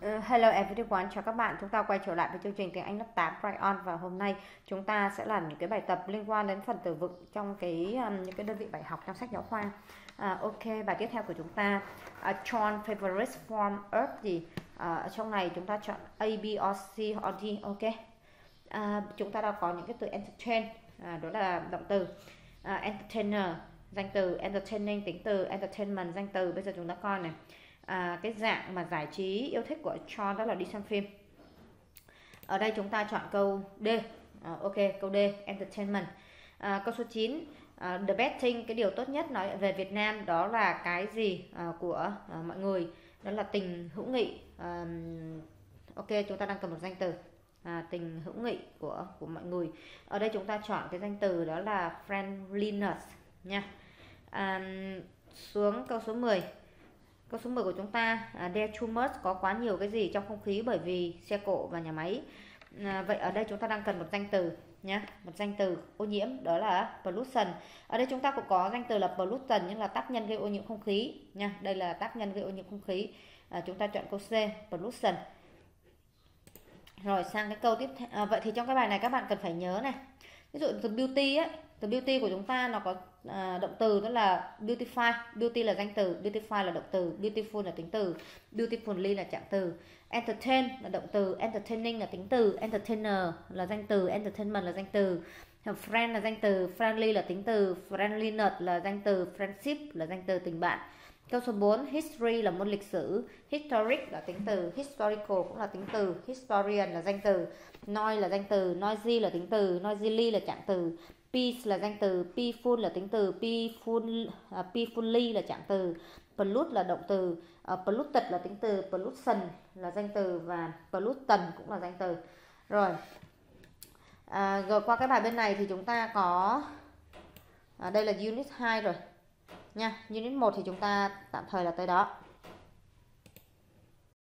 Hello everyone, chào các bạn. Chúng ta quay trở lại với chương trình tiếng Anh lớp 8 Try On, và hôm nay chúng ta sẽ làm những cái bài tập liên quan đến phần từ vựng trong những cái đơn vị bài học trong sách giáo khoa. Ok, bài tiếp theo của chúng ta John favorite form of gì? Ở trong này chúng ta chọn A, B, or C, or D. Ok. Chúng ta đã có những cái từ entertain, đó là động từ, entertainer danh từ, entertaining tính từ, entertainment danh từ. Bây giờ chúng ta coi này. Cái dạng mà giải trí yêu thích của John đó là đi xem phim. Ở đây chúng ta chọn câu D. Ok, câu D, entertainment. Câu số 9, the best thing, cái điều tốt nhất nói về Việt Nam đó là cái gì của mọi người, đó là tình hữu nghị. Ok, chúng ta đang cần một danh từ, tình hữu nghị của mọi người. Ở đây chúng ta chọn cái danh từ đó là friendliness nha. Xuống câu số 10. Câu số 10 của chúng ta, there too much, có quá nhiều cái gì trong không khí bởi vì xe cộ và nhà máy. Vậy ở đây chúng ta đang cần một danh từ nhé, một danh từ ô nhiễm, đó là pollution. Ở đây chúng ta cũng có danh từ là pollutant, nhưng là tác nhân gây ô nhiễm không khí nha. Đây là tác nhân gây ô nhiễm không khí. Chúng ta chọn câu C, pollution. Rồi sang cái câu tiếp theo. Vậy thì trong cái bài này các bạn cần phải nhớ này. Ví dụ từ beauty ấy, từ beauty của chúng ta nó có động từ đó là beautify. Beauty là danh từ, beautify là động từ, beautiful là tính từ, beautifully là trạng từ. Entertain là động từ, entertaining là tính từ, entertainer là danh từ, entertainment là danh từ. Friend là danh từ, friendly là tính từ, friendliness là danh từ, friendship là danh từ, tình bạn. Câu số 4, history là môn lịch sử, historic là tính từ, historical cũng là tính từ, historian là danh từ, noise là danh từ, noisy là tính từ, noisily là trạng từ, peace là danh từ, peaceful là tính từ, peacefully là trạng từ, pollute là động từ, polluted là tính từ, pollution là danh từ, và pollutant cũng là danh từ. Rồi, rồi qua cái bài bên này thì chúng ta có đây là unit 2 rồi nha. Unit 1 thì chúng ta tạm thời là tới đó.